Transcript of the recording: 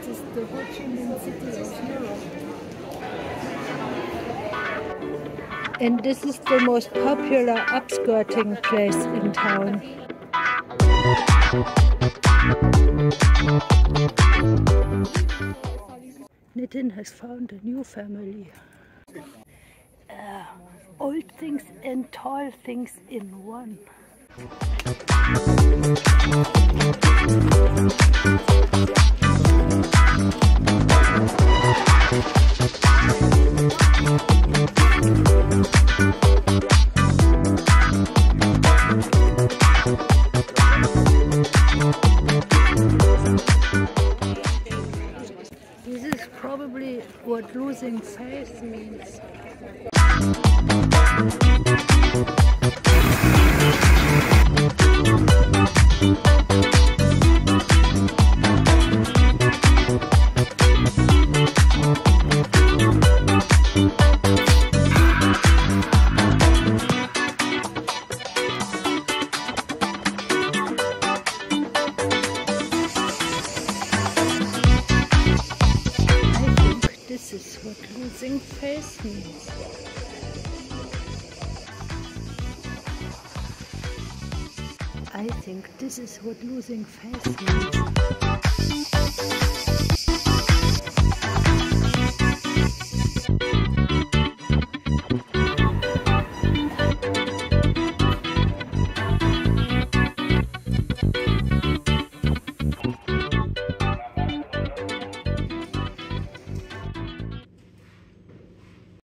is the Ho Chi Minh City of Europe. And this is the most popular upskirting place in town. Nitin has found a new family. Old things and tall things in one. This is probably what losing faith means. This is what losing faith means. I think this is what losing faith means.